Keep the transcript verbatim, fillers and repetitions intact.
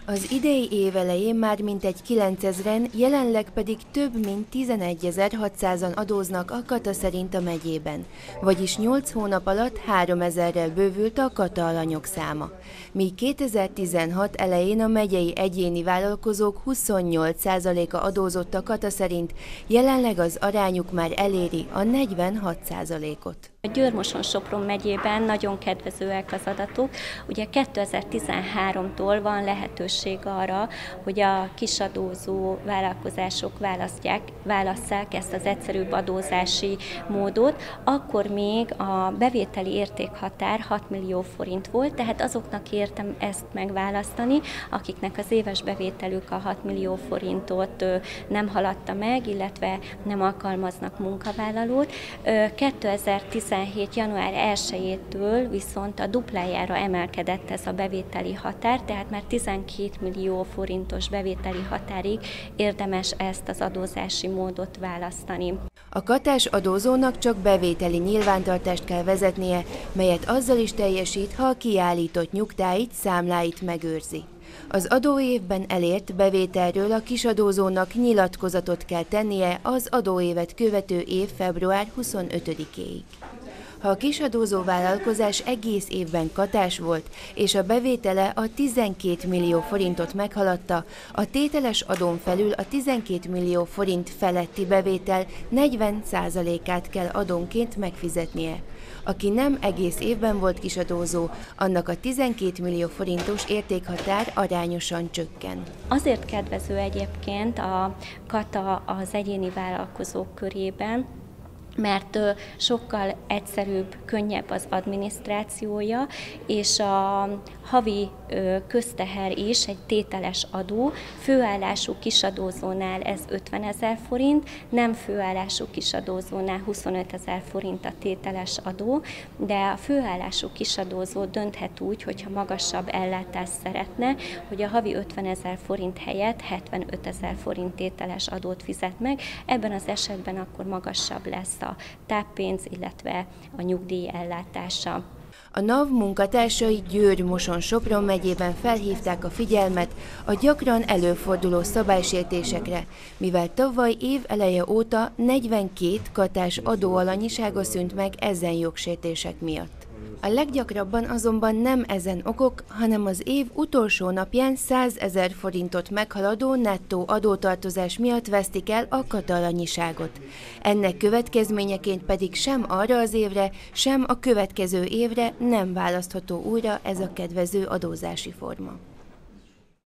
Az idei év elején már mintegy kilencezren, jelenleg pedig több mint tizenegyezer-hatszázan adóznak a Kata szerint a megyében, vagyis nyolc hónap alatt háromezerrel bővült a Kata alanyok száma. Míg kétezer-tizenhat elején a megyei egyéni vállalkozók huszonnyolc százaléka adózott a Kata szerint, jelenleg az arányuk már eléri a negyvenhat százalékot. A Győr-Moson-Sopron megyében nagyon kedvezőek az adatok. Ugye kétezer-tizenháromtól van lehetőség arra, hogy a kisadózó vállalkozások választják, válasszák ezt az egyszerűbb adózási módot. Akkor még a bevételi értékhatár hat millió forint volt, tehát azoknak értem ezt megválasztani, akiknek az éves bevételük a hat millió forintot nem haladta meg, illetve nem alkalmaznak munkavállalót. kétezer-tizenhét január elsejétől viszont a duplájára emelkedett ez a bevételi határ, tehát már tizenkét millió forintos bevételi határig érdemes ezt az adózási módot választani. A katás adózónak csak bevételi nyilvántartást kell vezetnie, melyet azzal is teljesít, ha a kiállított nyugtáit, számláit megőrzi. Az adóévben elért bevételről a kisadózónak nyilatkozatot kell tennie az adóévet követő év február huszonötödikéig. Ha a kisadózó vállalkozás egész évben katás volt, és a bevétele a tizenkét millió forintot meghaladta, a tételes adón felül a tizenkét millió forint feletti bevétel negyven százalékát kell adónként megfizetnie. Aki nem egész évben volt kisadózó, annak a tizenkét millió forintos értékhatár arányosan csökken. Azért kedvező egyébként a Kata az egyéni vállalkozók körében, mert sokkal egyszerűbb, könnyebb az adminisztrációja, és a havi közteher is egy tételes adó, főállású kisadózónál ez ötvenezer forint, nem főállású kisadózónál huszonötezer forint a tételes adó, de a főállású kisadózó dönthet úgy, hogyha magasabb ellátást szeretne, hogy a havi ötvenezer forint helyett hetvenötezer forint tételes adót fizet meg, ebben az esetben akkor magasabb lesz a táppénz, illetve a nyugdíj ellátása. A NAV munkatársai Győr-Moson-Sopron megyében felhívták a figyelmet a gyakran előforduló szabálysértésekre, mivel tavaly év eleje óta negyvenkét katás adóalanyisága szűnt meg ezen jogsértések miatt. A leggyakrabban azonban nem ezen okok, hanem az év utolsó napján százezer forintot meghaladó nettó adótartozás miatt vesztik el a katalanyiságot. Ennek következményeként pedig sem arra az évre, sem a következő évre nem választható újra ez a kedvező adózási forma.